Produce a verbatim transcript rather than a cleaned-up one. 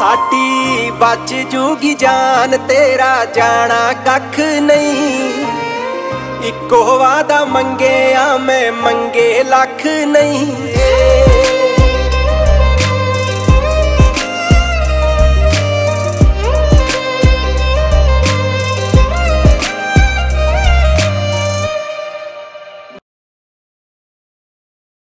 साडी बच जूगी जान, तेरा जाना कख नहीं। इको वादा मंगे आ मैं, मंगे लख नहीं।